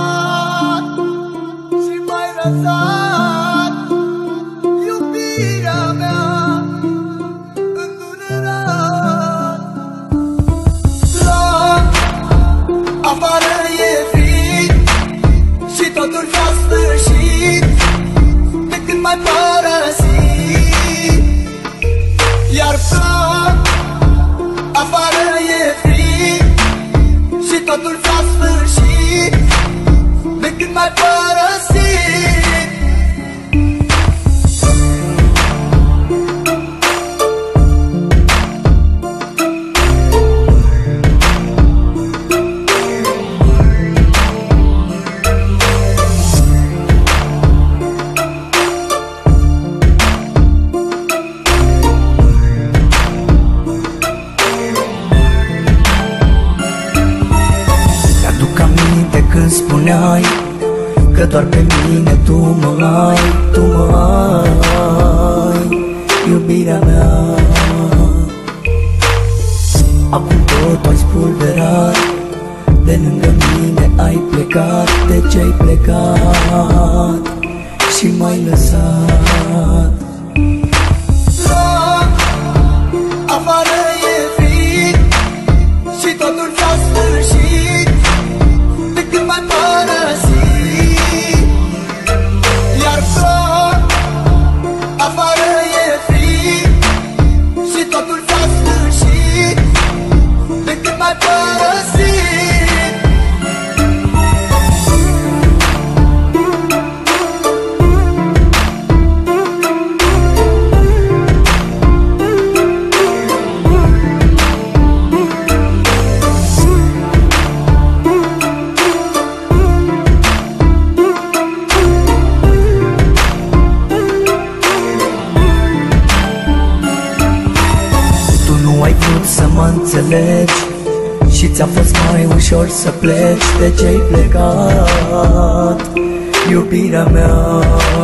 și m-ai lăsat, iubirea mea, îndurerat. La afară e frig și totul s-a sfârșit de când m-ai părăsit. Iar plâng, afară e frig și totul s-a sfârșit de când m-ai părăsit. Când spuneai că doar pe mine tu mă ai, tu mă ai, iubirea mea. Acum tot ai spulberat, de lângă mine ai plecat. De ce ai plecat și m-ai lăsat? La afară e frig și totul s-a sfârșit de când m-ai părăsit. Iar plâng, afară e frig și totul s-a sfârșit de când m-ai părăsit. Să mă înțelegi și ți-a fost mai ușor să pleci. De ce-ai plecat, iubirea mea?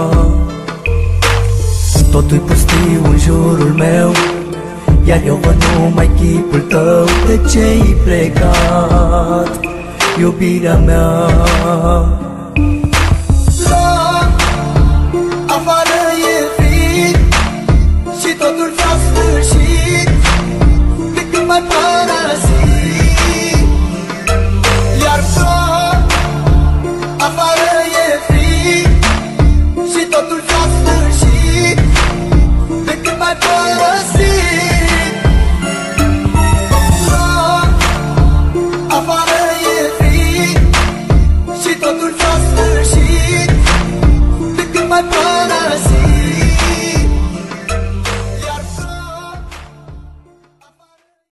Totul-i pustiu în jurul meu, iar eu văd numai chipul tău. De ce-ai plecat, iubirea mea? La afară e frig și totul s-a sfârșit de când m-ai părăsit. Iar plâng, afară e frig și totul s-a sfârșit de când m-ai părăsit. Plâng, afară